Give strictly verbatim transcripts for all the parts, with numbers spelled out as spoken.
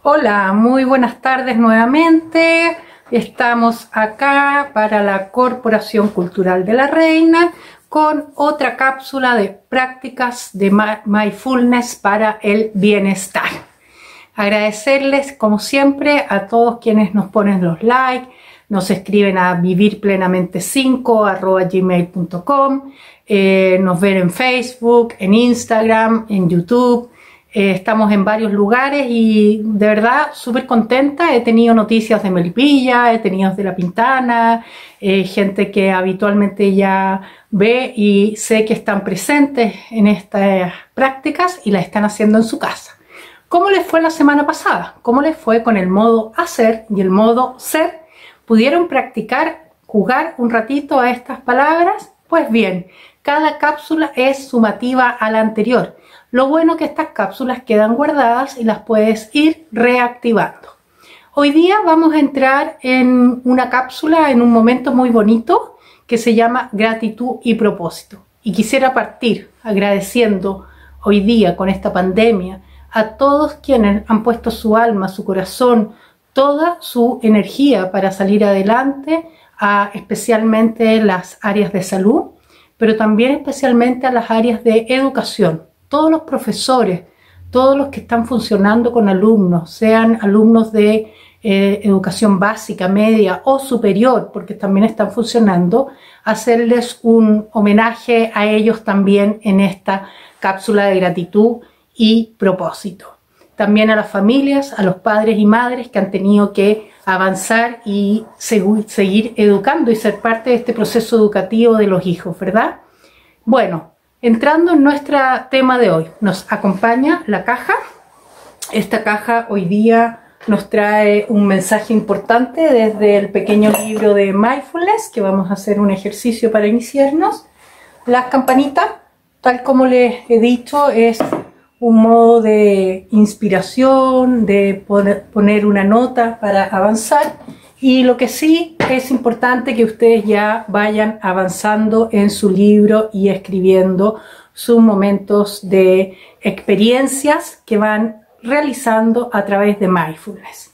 Hola, muy buenas tardes nuevamente. Estamos acá para la Corporación Cultural de la Reina con otra cápsula de prácticas de mindfulness para el bienestar. Agradecerles como siempre a todos quienes nos ponen los likes, nos escriben a vivirplenamente cinco arroba gmail punto com, eh, nos ven en Facebook, en Instagram, en YouTube. Eh, estamos en varios lugares y de verdad súper contenta. He tenido noticias de Melipilla, he tenido de La Pintana, eh, gente que habitualmente ya ve y sé que están presentes en estas prácticas y las están haciendo en su casa. ¿Cómo les fue la semana pasada? ¿Cómo les fue con el modo hacer y el modo ser? ¿Pudieron practicar, jugar un ratito a estas palabras? Pues bien, cada cápsula es sumativa a la anterior. Lo bueno que estas cápsulas quedan guardadas y las puedes ir reactivando. Hoy día vamos a entrar en una cápsula en un momento muy bonito que se llama gratitud y propósito. Y quisiera partir agradeciendo hoy día con esta pandemia a todos quienes han puesto su alma, su corazón, toda su energía para salir adelante, a especialmente las áreas de salud, pero también especialmente a las áreas de educación. Todos los profesores, todos los que están funcionando con alumnos, sean alumnos de eh, educación básica, media o superior, porque también están funcionando, hacerles un homenaje a ellos también en esta cápsula de gratitud y propósito. También a las familias, a los padres y madres que han tenido que avanzar y seguir educando y ser parte de este proceso educativo de los hijos, ¿verdad? Bueno, entrando en nuestro tema de hoy, nos acompaña la caja. Esta caja hoy día nos trae un mensaje importante desde el pequeño libro de Mindfulness, que vamos a hacer un ejercicio para iniciarnos. Las campanitas, tal como les he dicho, es un modo de inspiración, de poner una nota para avanzar. Y lo que sí es importante que ustedes ya vayan avanzando en su libro y escribiendo sus momentos de experiencias que van realizando a través de mindfulness.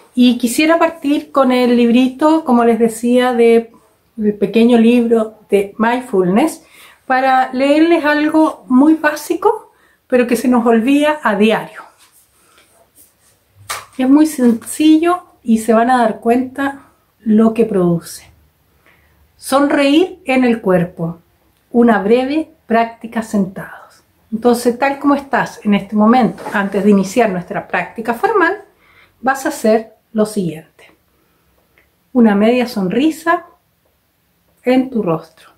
Y quisiera partir con el librito, como les decía, de el pequeño libro de mindfulness para leerles algo muy básico, pero que se nos olvida a diario. Es muy sencillo y se van a dar cuenta lo que produce. Sonreír en el cuerpo, una breve práctica sentados. Entonces, tal como estás en este momento, antes de iniciar nuestra práctica formal, vas a hacer lo siguiente. Una media sonrisa en tu rostro.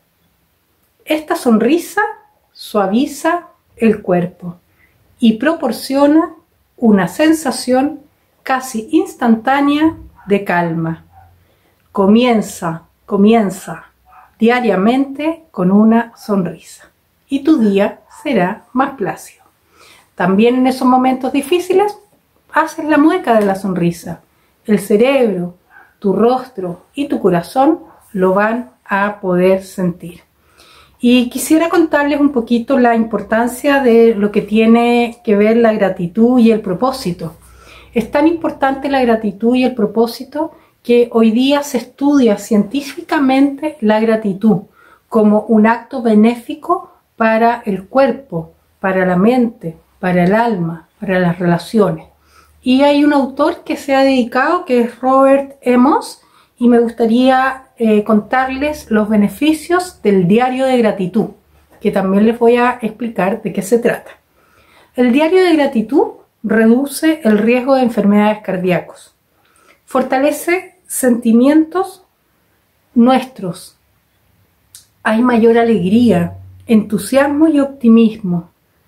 Esta sonrisa suaviza el cuerpo y proporciona una sensación casi instantánea de calma. Comienza, comienza diariamente con una sonrisa y tu día será más plácido. También en esos momentos difíciles, haces la mueca de la sonrisa. El cerebro, tu rostro y tu corazón lo van a poder sentir. Y quisiera contarles un poquito la importancia de lo que tiene que ver la gratitud y el propósito. Es tan importante la gratitud y el propósito que hoy día se estudia científicamente la gratitud como un acto benéfico para el cuerpo, para la mente, para el alma, para las relaciones. Y hay un autor que se ha dedicado, que es Robert Emmons, y me gustaría eh, contarles los beneficios del diario de gratitud, que también les voy a explicar de qué se trata. El diario de gratitud reduce el riesgo de enfermedades cardíacas, fortalece sentimientos nuestros, hay mayor alegría, entusiasmo y optimismo,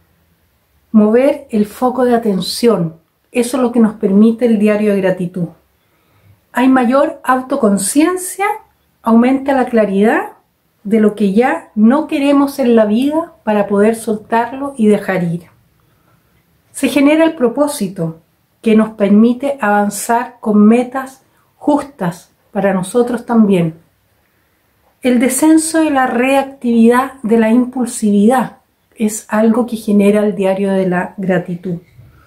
mover el foco de atención, eso es lo que nos permite el diario de gratitud. Hay mayor autoconciencia, aumenta la claridad de lo que ya no queremos en la vida para poder soltarlo y dejar ir. Se genera el propósito que nos permite avanzar con metas justas para nosotros también. El descenso de la reactividad de la impulsividad es algo que genera el diario de la gratitud.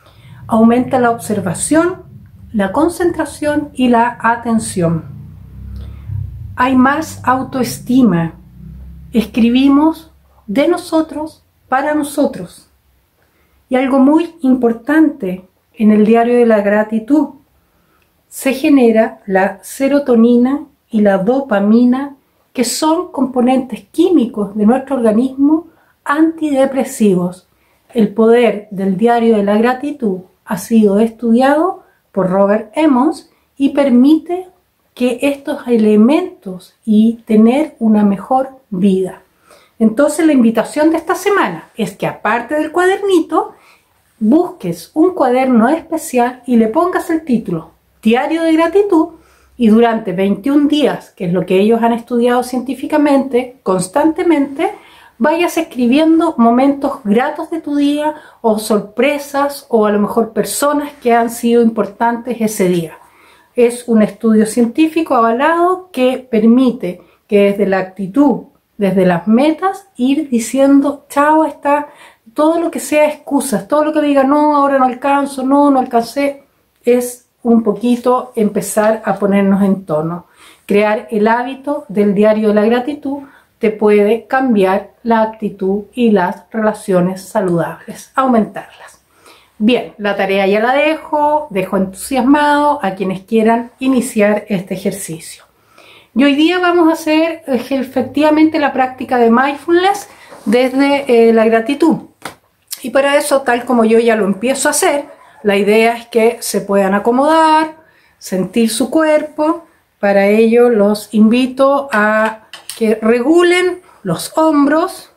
Aumenta la observación, la concentración y la atención. Hay más autoestima. Escribimos de nosotros para nosotros. Y algo muy importante en el diario de la gratitud, se genera la serotonina y la dopamina, que son componentes químicos de nuestro organismo antidepresivos. El poder del diario de la gratitud ha sido estudiado por Robert Emmons y permite que estos elementos y tener una mejor vida. Entonces la invitación de esta semana es que, aparte del cuadernito, busques un cuaderno especial y le pongas el título Diario de Gratitud, y durante veintiún días, que es lo que ellos han estudiado científicamente, constantemente, vayas escribiendo momentos gratos de tu día, o sorpresas, o a lo mejor personas que han sido importantes ese día. Es un estudio científico avalado que permite que desde la actitud, desde las metas, ir diciendo chao está todo lo que sea excusas, todo lo que diga no, ahora no alcanzo, no, no alcancé, es un poquito empezar a ponernos en tono. Crear el hábito del diario de la gratitud te puede cambiar la actitud y las relaciones saludables, aumentarlas. Bien, la tarea ya la dejo, dejo entusiasmado a quienes quieran iniciar este ejercicio. Y hoy día vamos a hacer efectivamente la práctica de mindfulness desde eh, la gratitud. Y para eso, tal como yo ya lo empiezo a hacer, la idea es que se puedan acomodar, sentir su cuerpo. Para ello los invito a que regulen los hombros,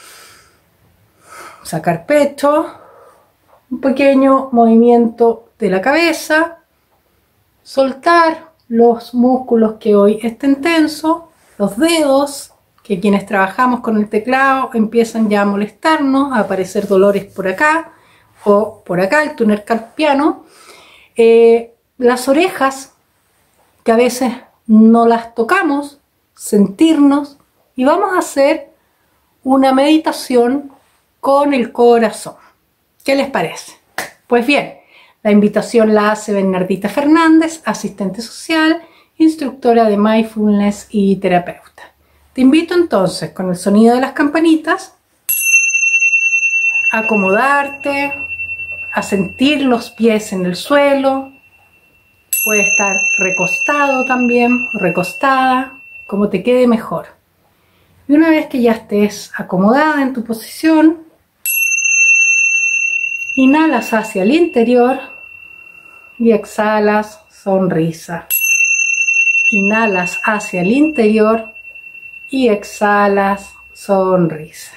sacar pecho, un pequeño movimiento de la cabeza, soltar los músculos que hoy estén tensos, los dedos, que quienes trabajamos con el teclado empiezan ya a molestarnos, a aparecer dolores por acá o por acá, el túnel carpiano, eh, las orejas, que a veces no las tocamos, sentirnos, y vamos a hacer una meditación con el corazón. ¿Qué les parece? Pues bien, la invitación la hace Bernardita Fernández, asistente social, instructora de mindfulness y terapeuta. Te invito entonces, con el sonido de las campanitas, a acomodarte, a sentir los pies en el suelo. Puede estar recostado también, recostada, como te quede mejor. Y una vez que ya estés acomodada en tu posición, inhalas hacia el interior y exhalas sonrisa. Inhalas hacia el interior y exhalas sonrisa.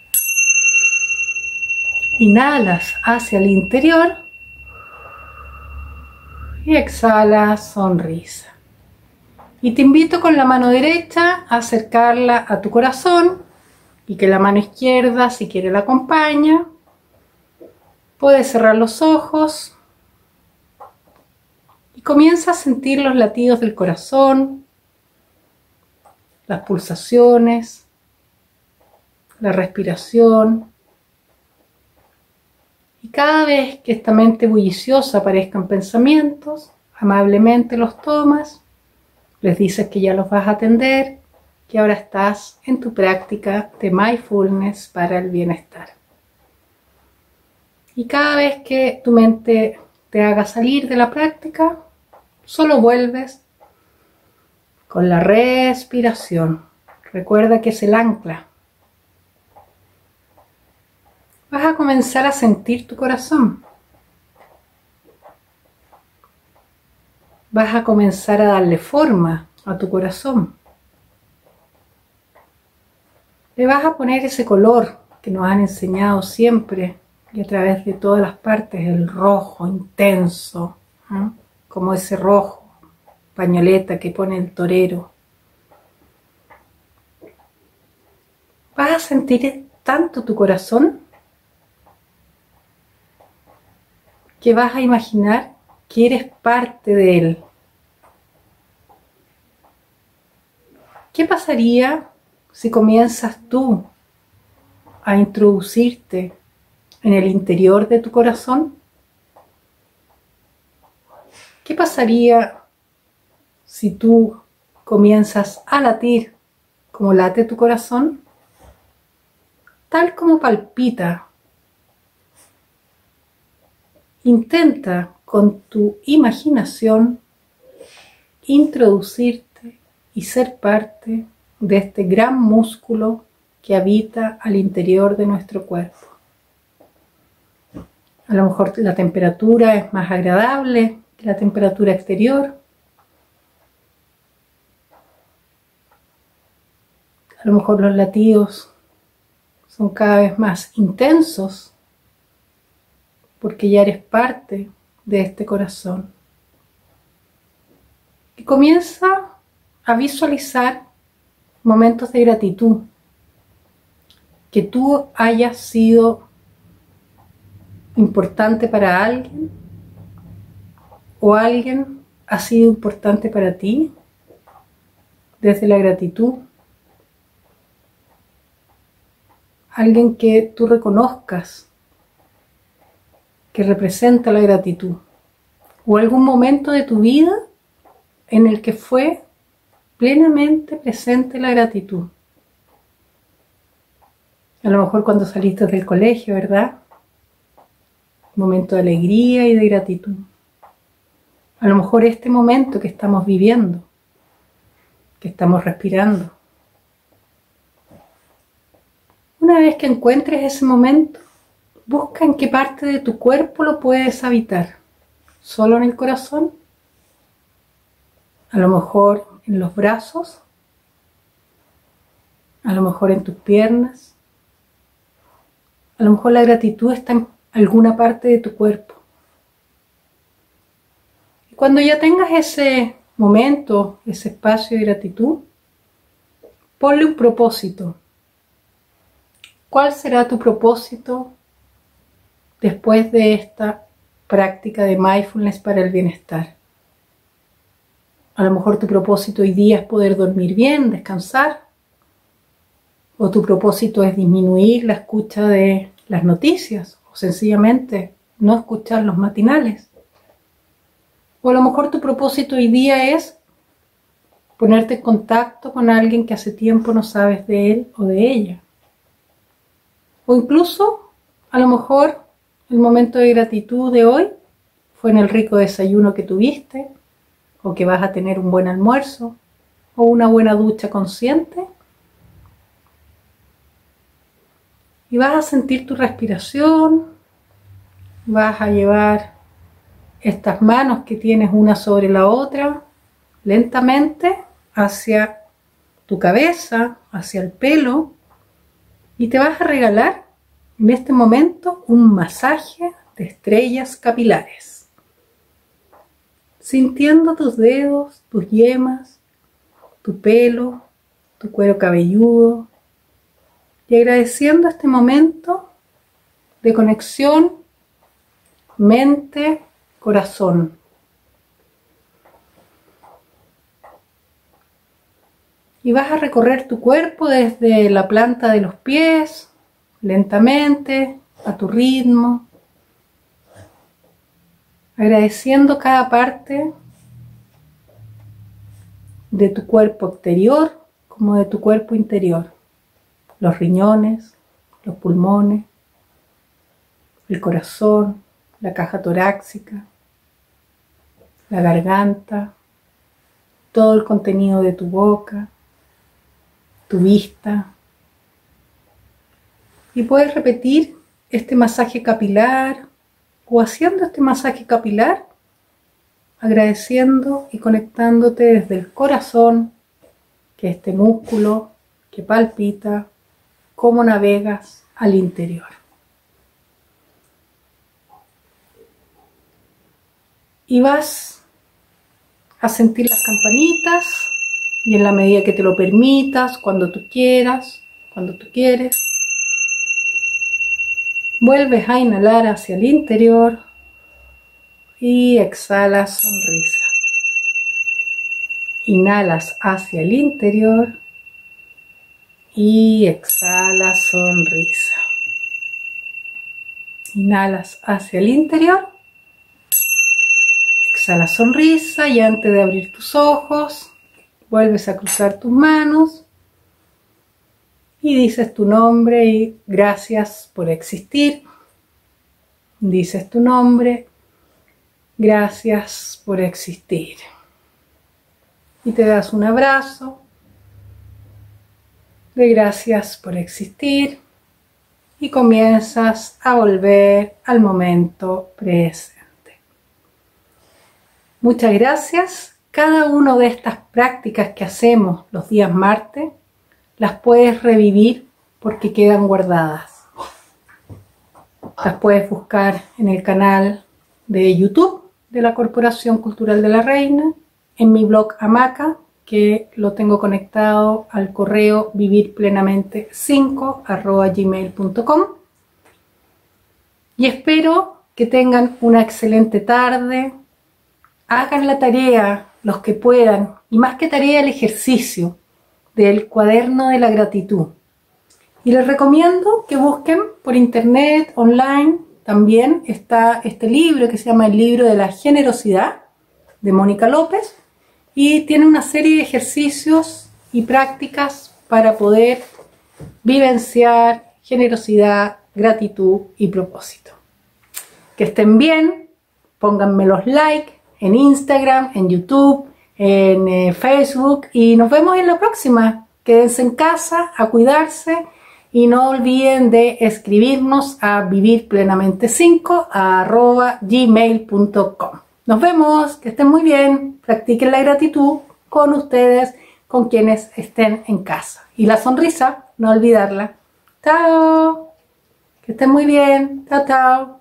Inhalas hacia el interior y exhalas sonrisa. Y te invito con la mano derecha a acercarla a tu corazón, y que la mano izquierda, si quiere, la acompaña. Puedes cerrar los ojos y comienza a sentir los latidos del corazón, las pulsaciones, la respiración. Y cada vez que esta mente bulliciosa aparezcan pensamientos, amablemente los tomas, les dices que ya los vas a atender, que ahora estás en tu práctica de mindfulness para el bienestar. Y cada vez que tu mente te haga salir de la práctica, solo vuelves con la respiración. Recuerda que es el ancla. Vas a comenzar a sentir tu corazón. Vas a comenzar a darle forma a tu corazón. Le vas a poner ese color que nos han enseñado siempre y a través de todas las partes, el rojo intenso, ¿eh? Como ese rojo pañoleta que pone el torero. Vas a sentir tanto tu corazón que vas a imaginar que eres parte de él. ¿Qué pasaría si comienzas tú a introducirte en el interior de tu corazón? ¿Qué pasaría si tú comienzas a latir como late tu corazón? Tal como palpita. Intenta con tu imaginación introducirte y ser parte de este gran músculo que habita al interior de nuestro cuerpo. A lo mejor la temperatura es más agradable que la temperatura exterior. A lo mejor los latidos son cada vez más intensos porque ya eres parte de este corazón. Y comienza a visualizar momentos de gratitud, que tú hayas sido importante para alguien o alguien ha sido importante para ti desde la gratitud. Alguien que tú reconozcas que representa la gratitud, o algún momento de tu vida en el que fue plenamente presente la gratitud. A lo mejor cuando saliste del colegio, ¿verdad? Un momento de alegría y de gratitud. A lo mejor este momento que estamos viviendo, que estamos respirando. Una vez que encuentres ese momento, busca en qué parte de tu cuerpo lo puedes habitar. ¿Solo en el corazón? A lo mejor en los brazos, a lo mejor en tus piernas, a lo mejor la gratitud está en alguna parte de tu cuerpo. Y cuando ya tengas ese momento, ese espacio de gratitud, ponle un propósito. ¿Cuál será tu propósito después de esta práctica de mindfulness para el bienestar? A lo mejor tu propósito hoy día es poder dormir bien, descansar. O tu propósito es disminuir la escucha de las noticias. O sencillamente no escuchar los matinales. O a lo mejor tu propósito hoy día es ponerte en contacto con alguien que hace tiempo no sabes de él o de ella. O incluso, a lo mejor, el momento de gratitud de hoy fue en el rico desayuno que tuviste, o que vas a tener un buen almuerzo, o una buena ducha consciente. Y vas a sentir tu respiración, vas a llevar estas manos que tienes una sobre la otra, lentamente hacia tu cabeza, hacia el pelo, y te vas a regalar en este momento un masaje de estrellas capilares. Sintiendo tus dedos, tus yemas, tu pelo, tu cuero cabelludo, y agradeciendo este momento de conexión mente-corazón. Y vas a recorrer tu cuerpo desde la planta de los pies, lentamente, a tu ritmo, agradeciendo cada parte de tu cuerpo exterior como de tu cuerpo interior. Los riñones, los pulmones, el corazón, la caja torácica, la garganta, todo el contenido de tu boca, tu vista. Y puedes repetir este masaje capilar o haciendo este masaje capilar, agradeciendo y conectándote desde el corazón, que este músculo que palpita, cómo navegas al interior. Y vas a sentir las campanitas y en la medida que te lo permitas, cuando tú quieras, cuando tú quieres, vuelves a inhalar hacia el interior y exhalas sonrisa. Inhalas hacia el interior y exhalas sonrisa. Inhalas hacia el interior, Exhala sonrisa y antes de abrir tus ojos, vuelves a cruzar tus manos y dices tu nombre y gracias por existir. Dices tu nombre, gracias por existir. Y te das un abrazo de gracias por existir y comienzas a volver al momento presente. Muchas gracias. Cada una de estas prácticas que hacemos los días martes las puedes revivir porque quedan guardadas. Las puedes buscar en el canal de YouTube de la Corporación Cultural de la Reina, en mi blog Hamaca, que lo tengo conectado al correo vivirplenamente cinco arroba gmail punto com. Y espero que tengan una excelente tarde. Hagan la tarea, los que puedan, y más que tarea, el ejercicio del cuaderno de la gratitud. Y les recomiendo que busquen por internet, online, también está este libro que se llama El Libro de la Generosidad, de Mónica López, y tiene una serie de ejercicios y prácticas para poder vivenciar generosidad, gratitud y propósito. Que estén bien, pónganme los likes en Instagram, en YouTube, en eh, Facebook y nos vemos en la próxima. Quédense en casa, a cuidarse y no olviden de escribirnos a vivirplenamente cinco arroba gmail punto com. Nos vemos, que estén muy bien, practiquen la gratitud con ustedes, con quienes estén en casa. Y la sonrisa, no olvidarla. Chao, que estén muy bien, chao, chao.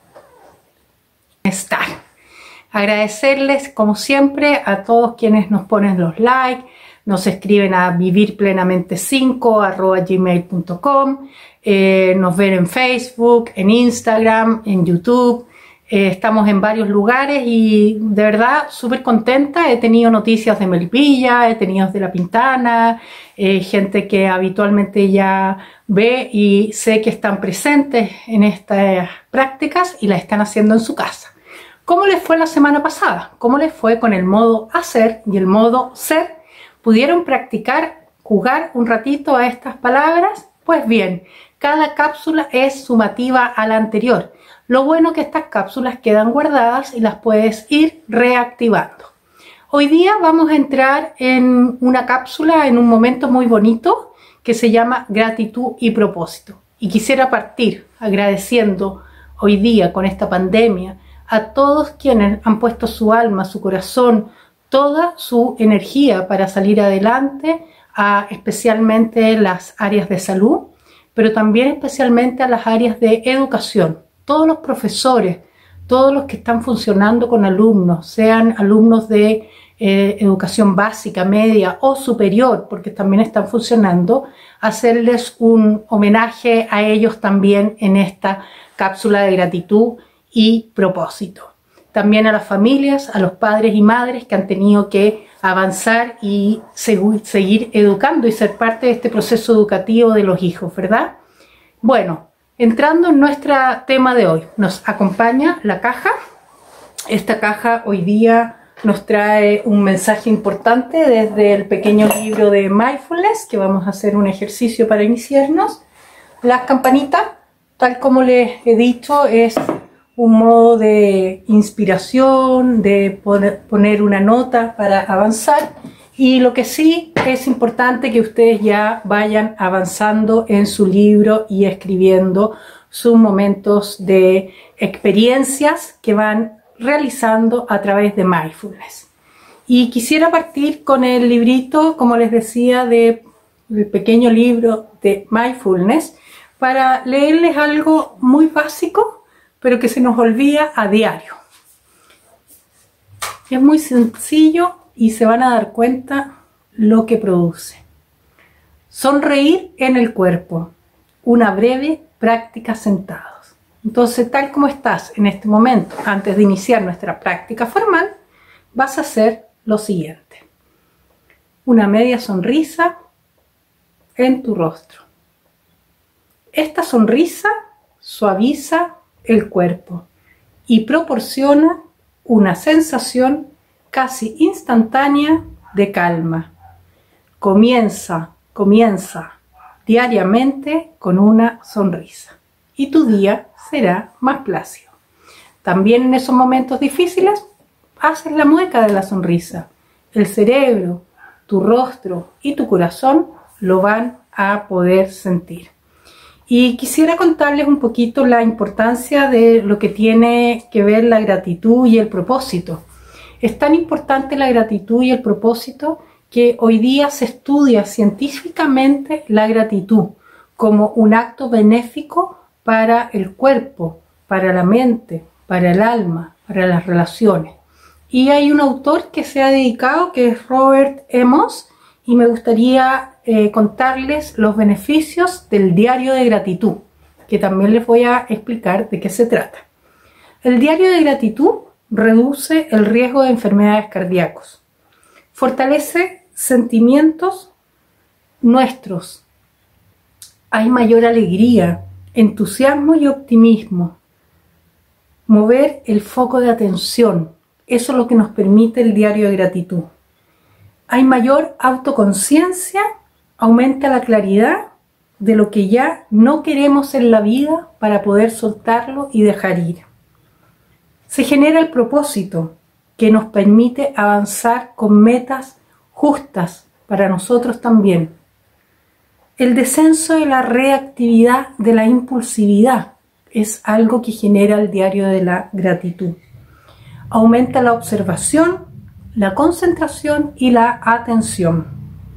Estar. Agradecerles, como siempre, a todos quienes nos ponen los likes, nos escriben a vivirplenamente cinco arroba gmail punto com, eh, nos ven en Facebook, en Instagram, en YouTube. Eh, estamos en varios lugares y de verdad súper contenta. He tenido noticias de Melipilla, he tenido de La Pintana, eh, gente que habitualmente ya ve y sé que están presentes en estas prácticas y las están haciendo en su casa. ¿Cómo les fue la semana pasada? ¿Cómo les fue con el modo hacer y el modo ser? ¿Pudieron practicar, jugar un ratito a estas palabras? Pues bien, cada cápsula es sumativa a la anterior. Lo bueno es que estas cápsulas quedan guardadas y las puedes ir reactivando. Hoy día vamos a entrar en una cápsula en un momento muy bonito que se llama gratitud y propósito. Y quisiera partir agradeciendo hoy día con esta pandemia a todos quienes han puesto su alma, su corazón, toda su energía para salir adelante, a especialmente las áreas de salud, pero también especialmente a las áreas de educación. Todos los profesores, todos los que están funcionando con alumnos, sean alumnos de eh, educación básica, media o superior, porque también están funcionando, hacerles un homenaje a ellos también en esta cápsula de gratitud y propósito. También a las familias, a los padres y madres que han tenido que avanzar y seguir educando y ser parte de este proceso educativo de los hijos, ¿verdad? Bueno, entrando en nuestro tema de hoy, nos acompaña la caja. Esta caja hoy día nos trae un mensaje importante desde el pequeño libro de Mindfulness, que vamos a hacer un ejercicio para iniciarnos. Las campanitas, tal como les he dicho, es un modo de inspiración, de poner una nota para avanzar. Y lo que sí es importante que ustedes ya vayan avanzando en su libro y escribiendo sus momentos de experiencias que van realizando a través de Mindfulness. Y quisiera partir con el librito, como les decía, de, del pequeño libro de Mindfulness, para leerles algo muy básico, pero que se nos olvida a diario. Es muy sencillo y se van a dar cuenta lo que produce. Sonreír en el cuerpo, una breve práctica sentados. Entonces, tal como estás en este momento, antes de iniciar nuestra práctica formal, vas a hacer lo siguiente. Una media sonrisa en tu rostro. Esta sonrisa suaviza el cuerpo y proporciona una sensación casi instantánea de calma. Comienza, comienza diariamente con una sonrisa y tu día será más plácido. También en esos momentos difíciles, haces la mueca de la sonrisa. El cerebro, tu rostro y tu corazón lo van a poder sentir. Y quisiera contarles un poquito la importancia de lo que tiene que ver la gratitud y el propósito. Es tan importante la gratitud y el propósito que hoy día se estudia científicamente la gratitud como un acto benéfico para el cuerpo, para la mente, para el alma, para las relaciones. Y hay un autor que se ha dedicado, que es Robert Emmons, y me gustaría eh, contarles los beneficios del diario de gratitud, que también les voy a explicar de qué se trata. El diario de gratitud reduce el riesgo de enfermedades cardíacas, fortalece sentimientos nuestros, hay mayor alegría, entusiasmo y optimismo, mover el foco de atención, eso es lo que nos permite el diario de gratitud. Hay mayor autoconciencia, aumenta la claridad de lo que ya no queremos en la vida para poder soltarlo y dejar ir. Se genera el propósito que nos permite avanzar con metas justas para nosotros también. El descenso de la reactividad de la impulsividad es algo que genera el diario de la gratitud. Aumenta la observación, la concentración y la atención.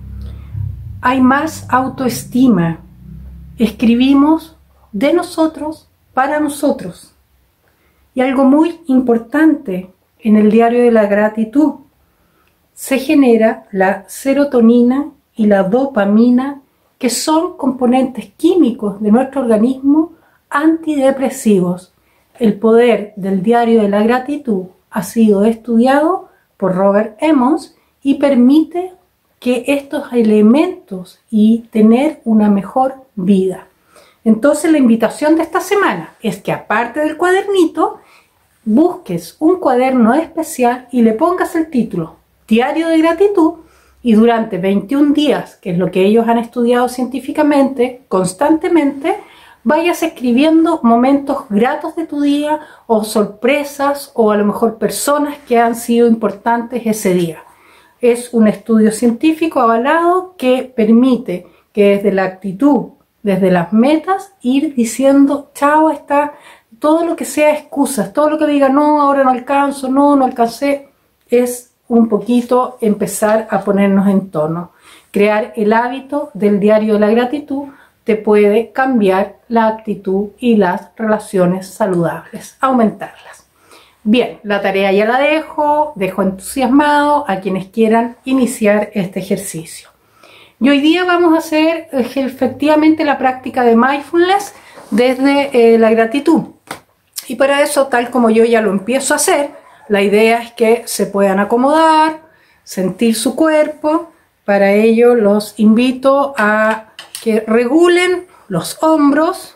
Hay más autoestima. Escribimos de nosotros para nosotros. Y algo muy importante en el diario de la gratitud, se genera la serotonina y la dopamina, que son componentes químicos de nuestro organismo antidepresivos. El poder del diario de la gratitud ha sido estudiado por Robert Emmons y permite que estos elementos y tener una mejor vida. Entonces la invitación de esta semana es que, aparte del cuadernito, busques un cuaderno especial y le pongas el título Diario de Gratitud, y durante veintiún días, que es lo que ellos han estudiado científicamente, constantemente, vayas escribiendo momentos gratos de tu día o sorpresas o a lo mejor personas que han sido importantes ese día. Es un estudio científico avalado que permite que desde la actitud, desde las metas, ir diciendo chao, está todo lo que sea excusas, todo lo que diga no, ahora no alcanzo, no, no alcancé, es un poquito empezar a ponernos en tono. Crear el hábito del diario de la gratitud te puede cambiar la actitud y las relaciones saludables, aumentarlas. Bien, la tarea ya la dejo, dejo entusiasmado a quienes quieran iniciar este ejercicio. Y hoy día vamos a hacer efectivamente la práctica de mindfulness desde eh, la gratitud. Y para eso, tal como yo ya lo empiezo a hacer, la idea es que se puedan acomodar, sentir su cuerpo. Para ello los invito a que regulen los hombros,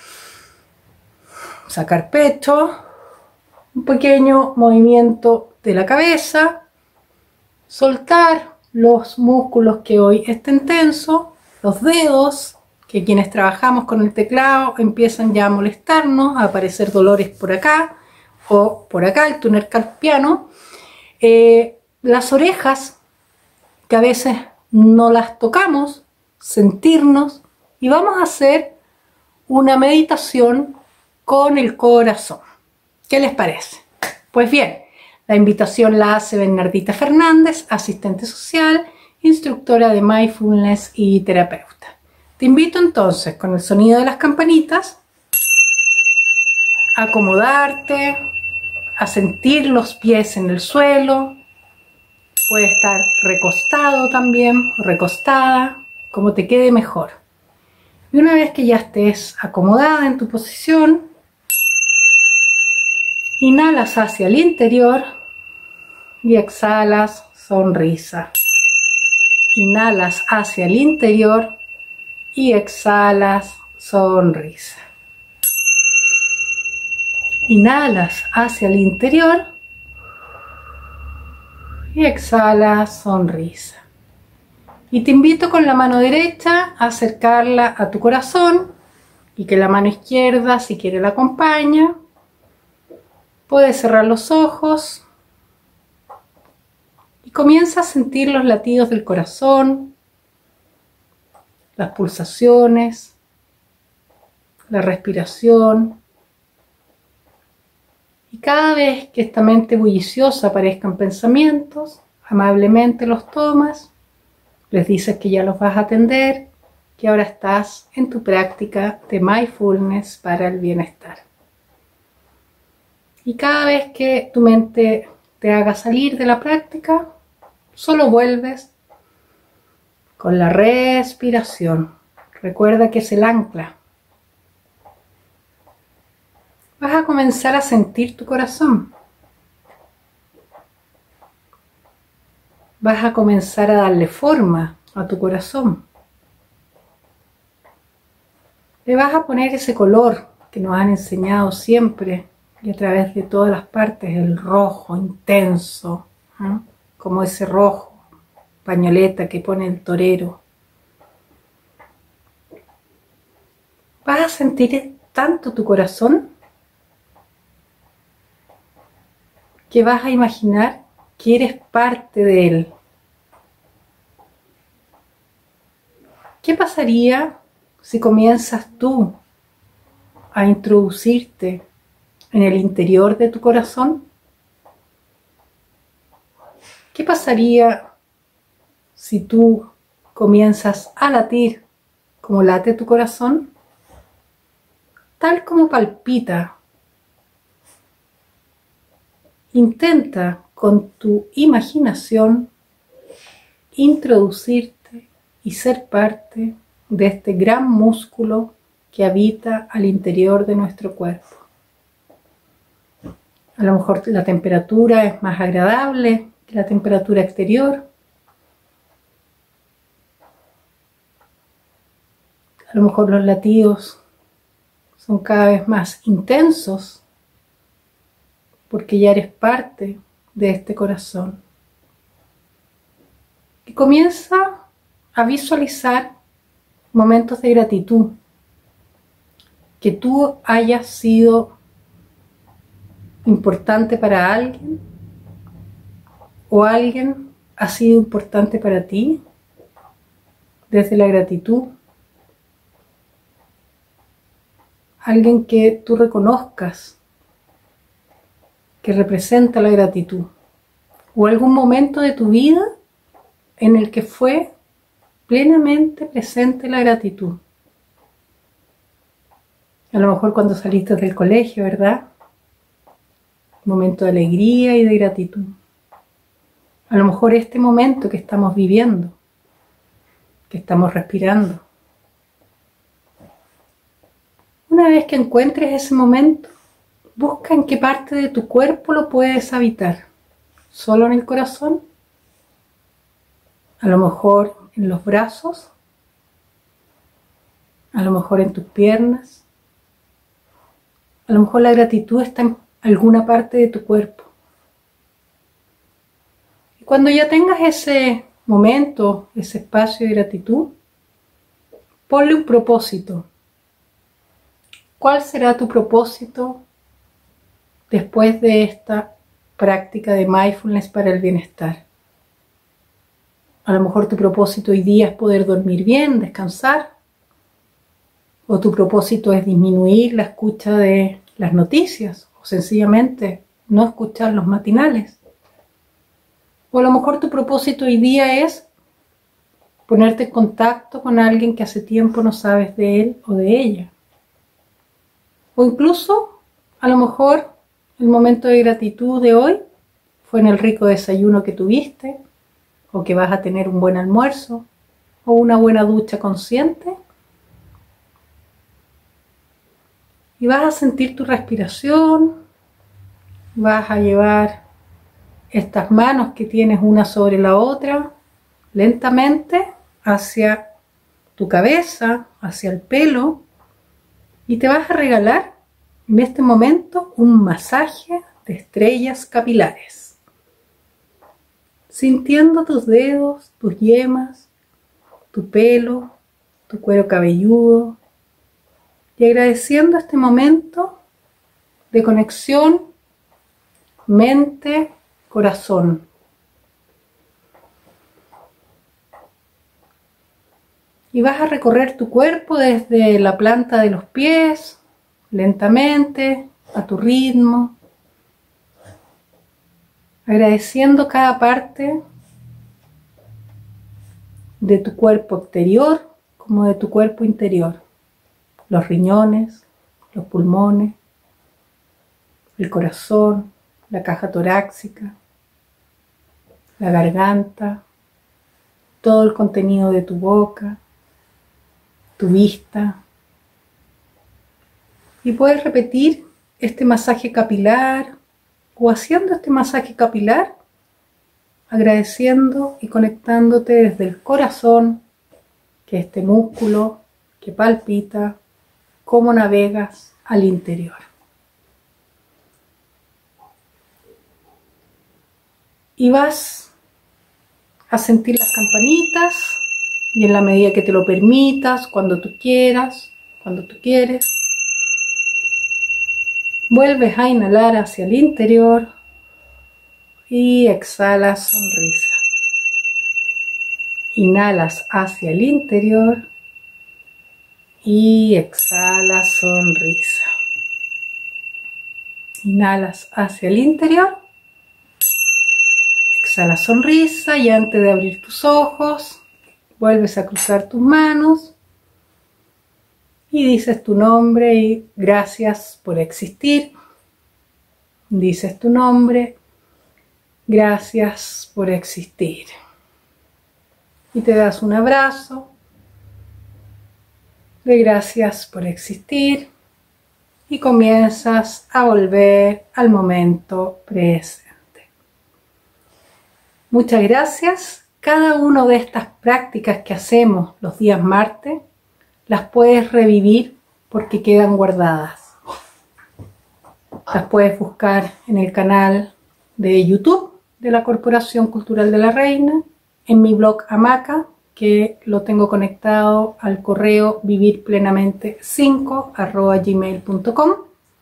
sacar pecho, un pequeño movimiento de la cabeza, soltar los músculos que hoy estén tensos, los dedos, que quienes trabajamos con el teclado empiezan ya a molestarnos, a aparecer dolores por acá o por acá, el túnel carpiano, eh, las orejas, que a veces no las tocamos, sentirnos, y vamos a hacer una meditación con el corazón. ¿Qué les parece? Pues bien, la invitación la hace Bernardita Fernández, asistente social, instructora de mindfulness y terapeuta. Te invito entonces, con el sonido de las campanitas, a acomodarte, a sentir los pies en el suelo. Puede estar recostado también, recostada, como te quede mejor. Y una vez que ya estés acomodada en tu posición, inhalas hacia el interior y exhalas sonrisa. Inhalas hacia el interior y exhalas sonrisa. Inhalas hacia el interior Y exhala, sonrisa. Y te invito con la mano derecha a acercarla a tu corazón y que la mano izquierda, si quiere, la acompaña. Puedes cerrar los ojos y comienza a sentir los latidos del corazón, las pulsaciones, la respiración. Y cada vez que esta mente bulliciosa aparezcan pensamientos, amablemente los tomas, les dices que ya los vas a atender, que ahora estás en tu práctica de mindfulness para el bienestar. Y cada vez que tu mente te haga salir de la práctica, solo vuelves con la respiración. Recuerda que es el ancla. Vas a comenzar a sentir tu corazón. Vas a comenzar a darle forma a tu corazón. Le vas a poner ese color que nos han enseñado siempre y a través de todas las partes, el rojo intenso, ¿eh? Como ese rojo, pañoleta que pone el torero. Vas a sentir tanto tu corazón que vas a imaginar que eres parte de él. ¿Qué pasaría si comienzas tú a introducirte en el interior de tu corazón? ¿Qué pasaría si tú comienzas a latir como late tu corazón? Tal como palpita. Intenta con tu imaginación introducirte y ser parte de este gran músculo que habita al interior de nuestro cuerpo. A lo mejor la temperatura es más agradable que la temperatura exterior. A lo mejor los latidos son cada vez más intensos porque ya eres parte de este corazón. Y comienza a visualizar momentos de gratitud, que tú hayas sido importante para alguien o alguien ha sido importante para ti desde la gratitud. Alguien que tú reconozcas que representa la gratitud, o algún momento de tu vida en el que fue plenamente presente la gratitud. A lo mejor cuando saliste del colegio, ¿verdad? Un momento de alegría y de gratitud. A lo mejor este momento que estamos viviendo, que estamos respirando. Una vez que encuentres ese momento, busca en qué parte de tu cuerpo lo puedes habitar. ¿Solo en el corazón? A lo mejor en los brazos. A lo mejor en tus piernas. A lo mejor la gratitud está en alguna parte de tu cuerpo. Y cuando ya tengas ese momento, ese espacio de gratitud, ponle un propósito. ¿Cuál será tu propósito después de esta práctica de mindfulness para el bienestar? A lo mejor tu propósito hoy día es poder dormir bien, descansar. O tu propósito es disminuir la escucha de las noticias. O sencillamente no escuchar los matinales. O a lo mejor tu propósito hoy día es ponerte en contacto con alguien que hace tiempo no sabes de él o de ella. O incluso, a lo mejor, el momento de gratitud de hoy fue en el rico desayuno que tuviste, o que vas a tener un buen almuerzo, o una buena ducha consciente. Y vas a sentir tu respiración, vas a llevar estas manos que tienes una sobre la otra, lentamente hacia tu cabeza, hacia el pelo, y te vas a regalar en este momento un masaje de estrellas capilares. sintiendo tus dedos, tus yemas, tu pelo, tu cuero cabelludo y agradeciendo este momento de conexión mente-corazón. Y vas a recorrer tu cuerpo desde la planta de los pies, lentamente, a tu ritmo, agradeciendo cada parte de tu cuerpo exterior como de tu cuerpo interior. Los riñones, los pulmones, el corazón, la caja torácica, la garganta, todo el contenido de tu boca, tu vista. Y puedes repetir este masaje capilar o haciendo este masaje capilar, agradeciendo y conectándote desde el corazón, que este músculo que palpita, cómo navegas al interior. Y vas a sentir las campanitas y en la medida que te lo permitas, cuando tú quieras, cuando tú quieres, vuelves a inhalar hacia el interior y exhalas sonrisa. Inhalas hacia el interior y exhalas sonrisa. Inhalas hacia el interior, exhalas sonrisa y antes de abrir tus ojos, vuelves a cruzar tus manos y dices tu nombre y gracias por existir. Dices tu nombre, gracias por existir. Y te das un abrazo de gracias por existir y comienzas a volver al momento presente. Muchas gracias. Cada una de estas prácticas que hacemos los días martes las puedes revivir porque quedan guardadas. Las puedes buscar en el canal de YouTube de la Corporación Cultural de la Reina, en mi blog Hamaca, que lo tengo conectado al correo vivirplenamente cinco arroba gmail punto com.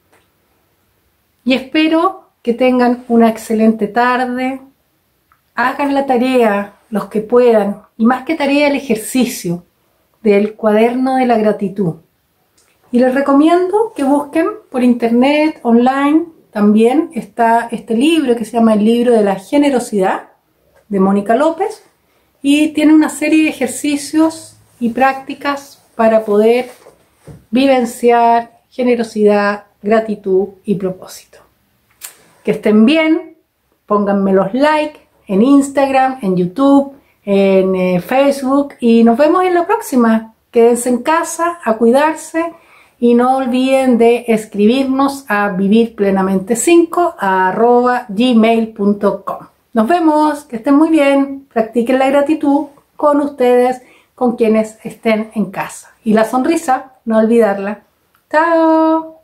Y espero que tengan una excelente tarde. Hagan la tarea, los que puedan, y más que tarea, el ejercicio del cuaderno de la gratitud. Y les recomiendo que busquen por internet, online, también está este libro que se llama El libro de la generosidad, de Mónica López, y tiene una serie de ejercicios y prácticas para poder vivenciar generosidad, gratitud y propósito. Que estén bien, pónganme los likes en Instagram, en YouTube, en eh, Facebook y nos vemos en la próxima. Quédense en casa, a cuidarse y no olviden de escribirnos a vivirplenamente cinco arroba gmail punto com. Nos vemos, que estén muy bien, practiquen la gratitud con ustedes, con quienes estén en casa. Y la sonrisa, no olvidarla. ¡Chao!